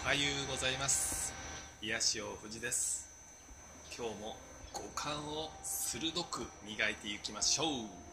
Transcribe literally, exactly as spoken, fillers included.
おはようございます。癒しを藤です。今日も五感を鋭く磨いていきましょう。